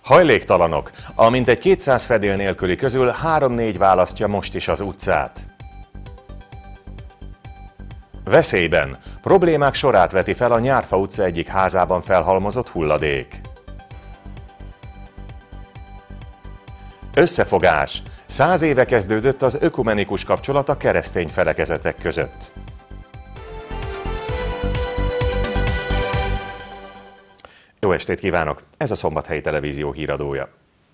Hajléktalanok. A mintegy 200 fedél nélküli közül 3-4 választja most is az utcát. Veszélyben. Problémák sorát veti fel a Nyárfa utca egyik házában felhalmozott hulladék. Összefogás. 100 éve kezdődött az ökumenikus kapcsolat a keresztény felekezetek között. Jó estét kívánok! Ez a Szombathelyi Televízió híradója.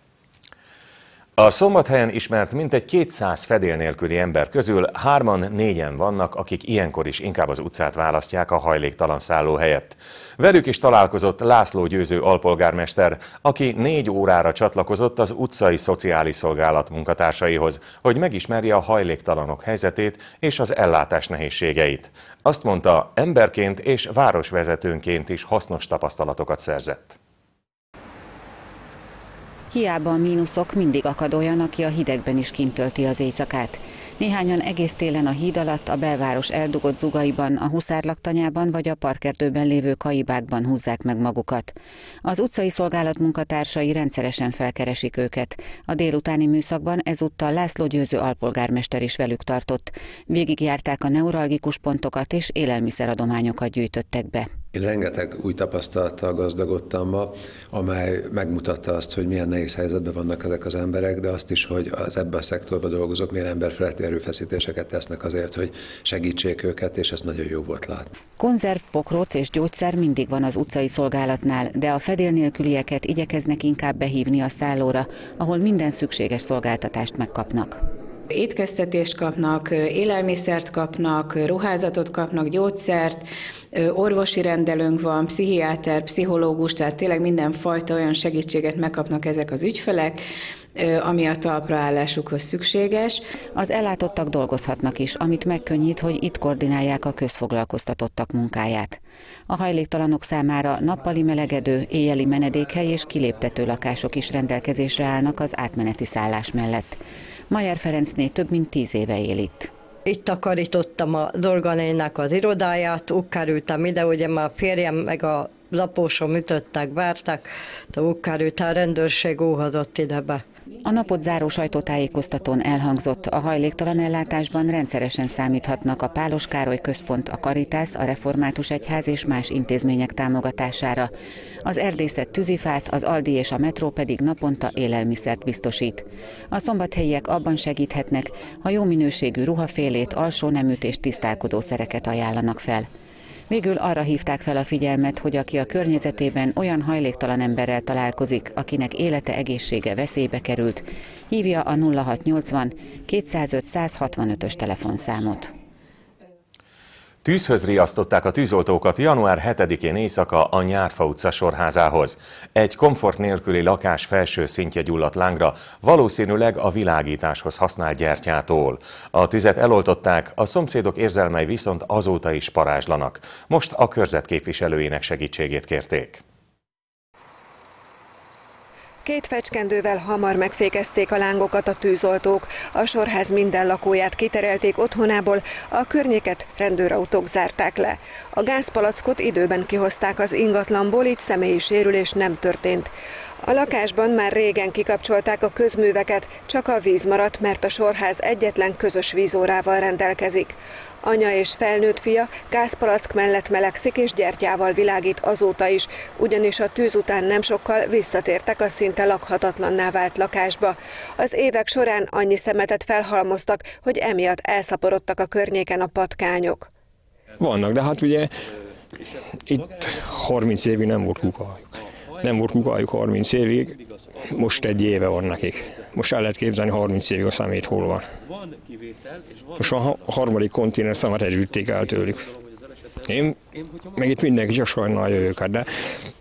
A Szombathelyen ismert mintegy 200 fedél nélküli ember közül 3-4-en vannak, akik ilyenkor is inkább az utcát választják a hajléktalan szálló helyett. Velük is találkozott László Győző alpolgármester, aki 4 órára csatlakozott az utcai szociális szolgálat munkatársaihoz, hogy megismerje a hajléktalanok helyzetét és az ellátás nehézségeit. Azt mondta, emberként és városvezetőnként is hasznos tapasztalatokat szerzett. Hiába a mínuszok, mindig akad olyan, aki a hidegben is kint tölti az éjszakát. Néhányan egész télen a híd alatt, a belváros eldugott zugaiban, a Huszárlaktanyában vagy a parkerdőben lévő kaibákban húzzák meg magukat. Az utcai szolgálat munkatársai rendszeresen felkeresik őket. A délutáni műszakban ezúttal László Győző alpolgármester is velük tartott. Végigjárták a neuralgikus pontokat és élelmiszeradományokat gyűjtöttek be. Én rengeteg új tapasztalattal gazdagodtam ma, amely megmutatta azt, hogy milyen nehéz helyzetben vannak ezek az emberek, de azt is, hogy az ebben a szektorban dolgozók milyen emberfeletti erőfeszítéseket tesznek azért, hogy segítsék őket, és ez nagyon jó volt látni. Konzerv, pokróc és gyógyszer mindig van az utcai szolgálatnál, de a fedél nélkülieket igyekeznek inkább behívni a szállóra, ahol minden szükséges szolgáltatást megkapnak. Étkeztetést kapnak, élelmiszert kapnak, ruházatot kapnak, gyógyszert, orvosi rendelőnk van, pszichiáter, pszichológus, tehát tényleg mindenfajta olyan segítséget megkapnak ezek az ügyfelek, ami a talpraállásukhoz szükséges. Az ellátottak dolgozhatnak is, amit megkönnyít, hogy itt koordinálják a közfoglalkoztatottak munkáját. A hajléktalanok számára nappali melegedő, éjjeli menedékhely és kiléptető lakások is rendelkezésre állnak az átmeneti szállás mellett. Majer Ferencné több mint 10 éve él itt. Itt takarítottam a Dorganénak az irodáját, úgy kerültem ide, ugye már a férjem meg a lapósom ütöttek, vártak, úgy került, a rendőrség óhazott ide be. A napot záró sajtótájékoztatón elhangzott, a hajléktalan ellátásban rendszeresen számíthatnak a Pálos Károly Központ, a Karitász, a Református Egyház és más intézmények támogatására. Az erdészet tűzifát, az Aldi és a Metró pedig naponta élelmiszert biztosít. A szombathelyiek abban segíthetnek, ha jó minőségű ruhafélét, alsóneműt és tisztálkodószereket ajánlanak fel. Végül arra hívták fel a figyelmet, hogy aki a környezetében olyan hajléktalan emberrel találkozik, akinek élete, egészsége veszélybe került, hívja a 0680 205 165-ös telefonszámot. Tűzhöz riasztották a tűzoltókat január 7-én éjszaka a Nyárfa utca sorházához. Egy komfort nélküli lakás felső szintje gyulladt lángra, valószínűleg a világításhoz használt gyertyától. A tüzet eloltották, a szomszédok érzelmei viszont azóta is parázslanak. Most a körzet képviselőjének segítségét kérték. 2 fecskendővel hamar megfékezték a lángokat a tűzoltók. A sorház minden lakóját kiterelték otthonából, a környéket rendőrautók zárták le. A gázpalackot időben kihozták az ingatlanból, így személyi sérülés nem történt. A lakásban már régen kikapcsolták a közműveket, csak a víz maradt, mert a sorház egyetlen közös vízórával rendelkezik. Anya és felnőtt fia gázpalack mellett melegszik és gyertyával világít azóta is, ugyanis a tűz után nem sokkal visszatértek a szinte lakhatatlanná vált lakásba. Az évek során annyi szemetet felhalmoztak, hogy emiatt elszaporodtak a környéken a patkányok. Vannak, de hát ugye itt 30 évig nem volt kukájuk. Nem volt kukájuk 30 évig, most 1 éve van nekik. Most el lehet képzelni 30 évig a szemét hol van. Most a harmadik konténer szemet elvitték el tőlük. Én, meg itt mindenki csak sajnálja őket, de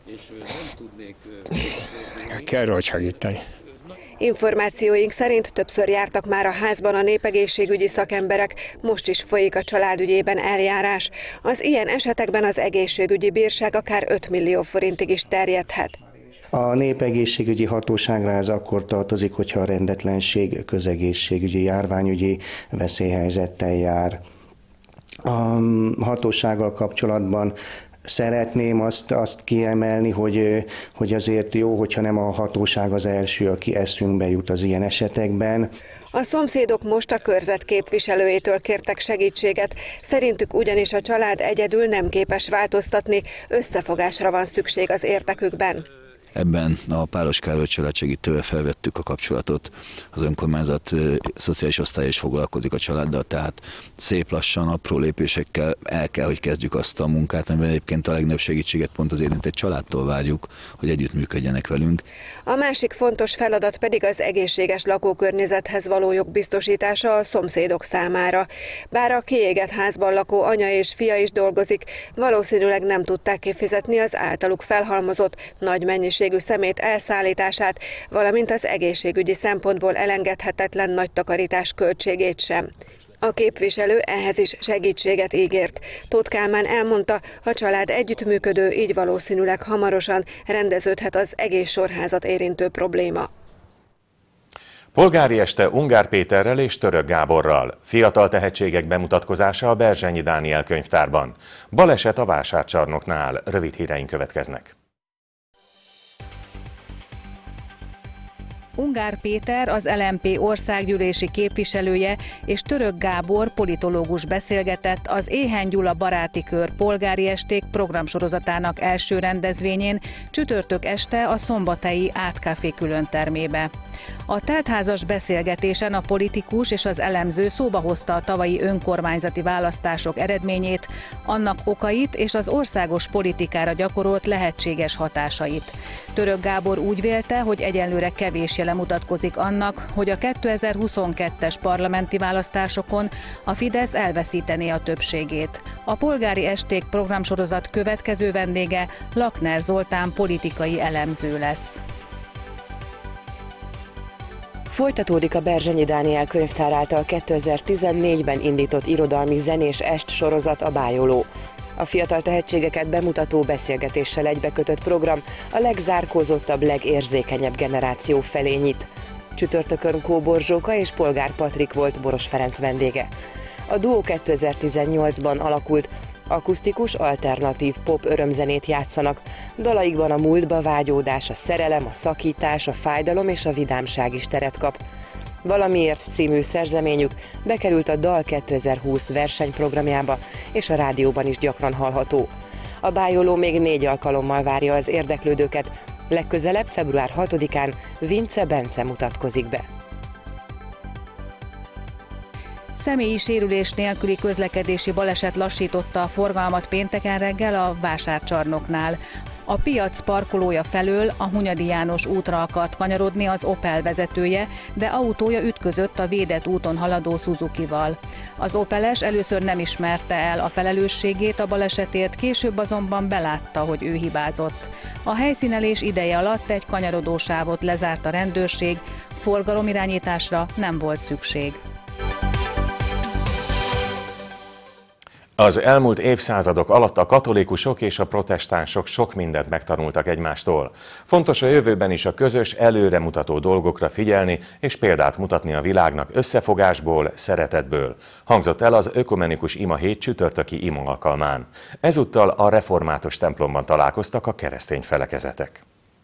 kell rajta segíteni. Információink szerint többször jártak már a házban a népegészségügyi szakemberek, most is folyik a család ügyében eljárás. Az ilyen esetekben az egészségügyi bírság akár 5 millió forintig is terjedhet. A népegészségügyi hatóságra ez akkor tartozik, hogyha a rendetlenség közegészségügyi, járványügyi veszélyhelyzettel jár. A hatósággal kapcsolatban Szeretném azt kiemelni, hogy azért jó, hogyha nem a hatóság az első, aki eszünkbe jut az ilyen esetekben. A szomszédok most a körzet képviselőjétől kértek segítséget, szerintük ugyanis a család egyedül nem képes változtatni, összefogásra van szükség az érdekükben. Ebben a Pálos Károly család segítővel felvettük a kapcsolatot. Az önkormányzat szociális osztály is foglalkozik a családdal, tehát szép lassan, apró lépésekkel el kell, hogy kezdjük azt a munkát, amiben egyébként a legnagyobb segítséget pont az érintett családtól várjuk, hogy együttműködjenek velünk. A másik fontos feladat pedig az egészséges lakókörnyezethez való jog biztosítása a szomszédok számára. Bár a kiégett házban lakó anya és fia is dolgozik, valószínűleg nem tudták kifizetni az általuk felhalmozott nagy mennyiségű szemét elszállítását, valamint az egészségügyi szempontból elengedhetetlen nagy takarítás költségét sem. A képviselő ehhez is segítséget ígért. Tóth Kálmán elmondta, a család együttműködő, így valószínűleg hamarosan rendeződhet az egész sorházat érintő probléma. Polgári este Ungár Péterrel és Török Gáborral. Fiatal tehetségek bemutatkozása a Berzsenyi Dániel könyvtárban. Baleset a vásárcsarnoknál. Rövid híreink következnek. Ungár Péter, az LMP országgyűlési képviselője, és Török Gábor politológus beszélgetett az Éhen Gyula Baráti Kör polgári esték programsorozatának első rendezvényén csütörtök este a szombathelyi Átkáfé különtermébe. A teltházas beszélgetésen a politikus és az elemző szóba hozta a tavalyi önkormányzati választások eredményét, annak okait és az országos politikára gyakorolt lehetséges hatásait. Török Gábor úgy vélte, hogy egyenlőre kevés jele mutatkozik annak, hogy a 2022-es parlamenti választásokon a Fidesz elveszítené a többségét. A polgári esték programsorozat következő vendége Lakner Zoltán politikai elemző lesz. Folytatódik a Berzsenyi Dániel könyvtár által 2014-ben indított irodalmi zenés est sorozat, a Bájoló. A fiatal tehetségeket bemutató beszélgetéssel egybekötött program a legzárkózottabb, legérzékenyebb generáció felé nyit. Csütörtökön Kóbor Zsóka és Polgár Patrik volt Boros Ferenc vendége. A duó 2018-ban alakult, akusztikus, alternatív pop örömzenét játszanak. Dalaikban a múltba vágyódás, a szerelem, a szakítás, a fájdalom és a vidámság is teret kap. Valamiért című szerzeményük bekerült a Dal 2020 versenyprogramjába, és a rádióban is gyakran hallható. A Bájoló még 4 alkalommal várja az érdeklődőket, legközelebb február 6-án Vince Bence mutatkozik be. Személyi sérülés nélküli közlekedési baleset lassította a forgalmat pénteken reggel a vásárcsarnoknál. A piac parkolója felől a Hunyadi János útra akart kanyarodni az Opel vezetője, de autója ütközött a védett úton haladó Suzukival. Az Opeles először nem ismerte el a felelősségét a balesetért, később azonban belátta, hogy ő hibázott. A helyszínelés ideje alatt egy kanyarodósávot lezárt a rendőrség, forgalomirányításra nem volt szükség. Az elmúlt évszázadok alatt a katolikusok és a protestánsok sok mindent megtanultak egymástól. Fontos a jövőben is a közös, előremutató dolgokra figyelni és példát mutatni a világnak összefogásból, szeretetből. Hangzott el az ökumenikus imahét csütörtöki ima alkalmán. Ezúttal a református templomban találkoztak a keresztény felekezetek.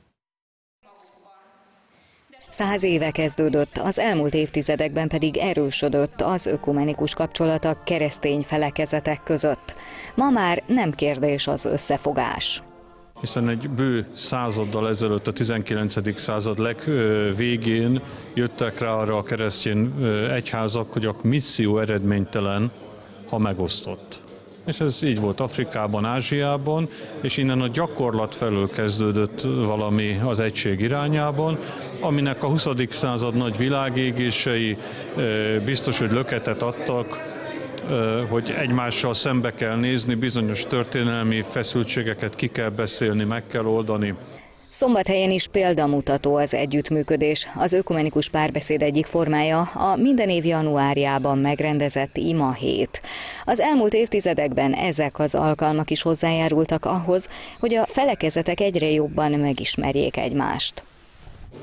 100 éve kezdődött, az elmúlt évtizedekben pedig erősödött az ökumenikus kapcsolat a keresztény felekezetek között. Ma már nem kérdés az összefogás. Hiszen egy bő századdal ezelőtt, a 19. század legvégén jöttek rá arra a keresztény egyházak, hogy a misszió eredménytelen, ha megosztott. És ez így volt Afrikában, Ázsiában, és innen a gyakorlat felől kezdődött valami az egység irányában, aminek a 20. század nagy világégései biztos, hogy löketet adtak, hogy egymással szembe kell nézni, bizonyos történelmi feszültségeket ki kell beszélni, meg kell oldani. Szombathelyen is példamutató az együttműködés. Az ökumenikus párbeszéd egyik formája a minden év januárjában megrendezett imahét. Az elmúlt évtizedekben ezek az alkalmak is hozzájárultak ahhoz, hogy a felekezetek egyre jobban megismerjék egymást.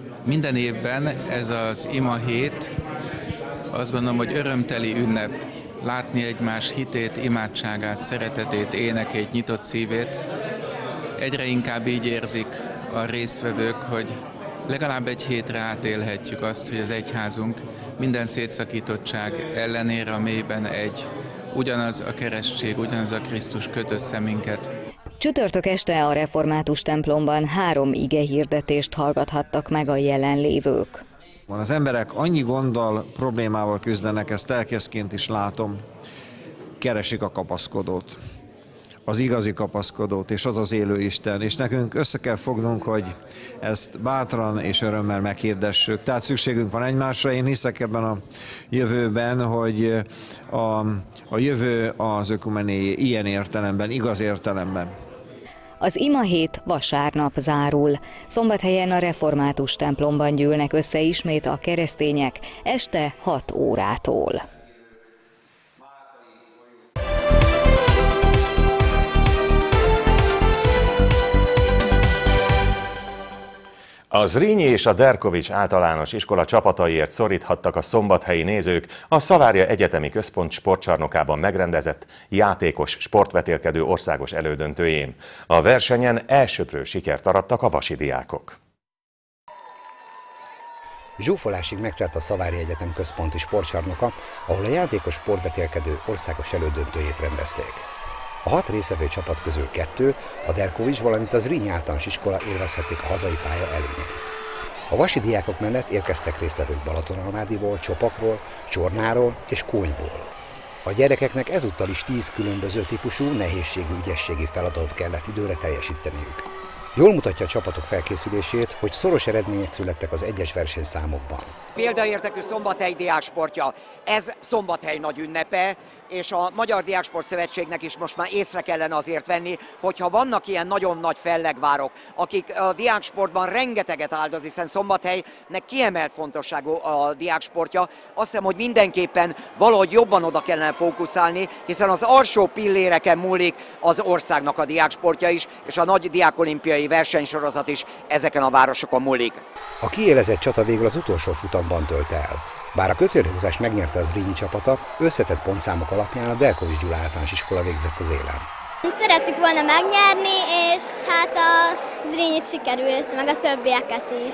Minden évben ez az imahét, azt gondolom, hogy örömteli ünnep látni egymás hitét, imádságát, szeretetét, énekét, nyitott szívét. Egyre inkább így érzik a résztvevők, hogy legalább egy hétre átélhetjük azt, hogy az egyházunk minden szétszakítottság ellenére a mélyben egy. Ugyanaz a keresztség, ugyanaz a Krisztus köt össze minket. Csütörtök este a református templomban 3 igehirdetést hallgathattak meg a jelenlévők. Az emberek annyi gonddal, problémával küzdenek, ezt lelkészként is látom, keresik a kapaszkodót, az igazi kapaszkodót, és az az élő Isten. És nekünk össze kell fognunk, hogy ezt bátran és örömmel meghirdessük. Tehát szükségünk van egymásra. Én hiszek ebben a jövőben, hogy a jövő az ökumené ilyen értelemben, igaz értelemben. Az imahét vasárnap zárul. Szombathelyen a református templomban gyűlnek össze ismét a keresztények este 6 órától. A Zrínyi és a Derkovits általános iskola csapataiért szoríthattak a szombathelyi nézők a Szavária Egyetemi Központ sportcsarnokában megrendezett játékos sportvetélkedő országos elődöntőjén. A versenyen elsöprő sikert arattak a vasi diákok. Zsúfolásig megtelt a Szavária Egyetem központi sportcsarnoka, ahol a játékos sportvetélkedő országos elődöntőjét rendezték. A 6 részvevő csapat közül 2, a Derkovics, valamint az Zrínyi általános iskola élvezhették a hazai pálya előnyeit. A vasi diákok mellett érkeztek résztvevők Balatonalmádiból, Csopakról, Csornáról és Kónyból. A gyerekeknek ezúttal is 10 különböző típusú, nehézségű, ügyességi feladatot kellett időre teljesíteniük. Jól mutatja a csapatok felkészülését, hogy szoros eredmények születtek az egyes versenyszámokban. Példaértékű Szombathely diáksportja, ez Szombathely nagy ünnepe, és a Magyar Diáksport Szövetségnek is most már észre kellene azért venni, hogyha vannak ilyen nagyon nagy fellegvárok, akik a diáksportban rengeteget áldoz, hiszen Szombathelynek kiemelt fontosságú a diáksportja, azt hiszem, hogy mindenképpen valahogy jobban oda kellene fókuszálni, hiszen az alsó pilléreken múlik az országnak a diáksportja is, és a nagy diákolimpiai versenysorozat is ezeken a városokon múlik. A kiélezett csata végül az utolsó futamban dőlt el. Bár a kötélhúzást megnyerte az Zrínyi csapata, összetett pontszámok alapján a Derkovics Gyula általános iskola végzett az élen. Szerettük volna megnyerni, és hát a Zrínyit sikerült, meg a többieket is.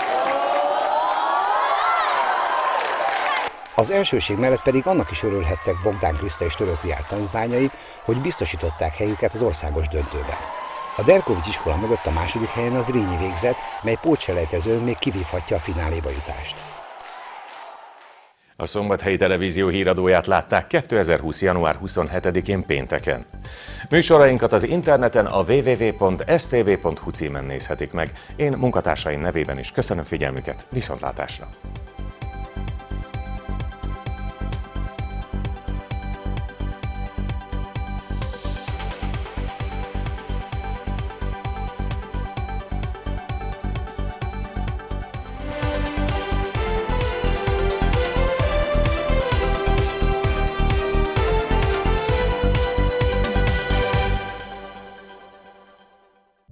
Az elsőség mellett pedig annak is örülhettek Bogdán Kriszta és Török Riál tanítványai, hogy biztosították helyüket az országos döntőben. A Derkovics iskola mögött a második helyen az Zrínyi végzett, mely pótselejtezőn még kivívhatja a fináléba jutást. A Szombathelyi Televízió híradóját látták 2020. január 27-én pénteken. Műsorainkat az interneten a www.stv.hu címen nézhetik meg. Én munkatársaim nevében is köszönöm figyelmüket, viszontlátásra!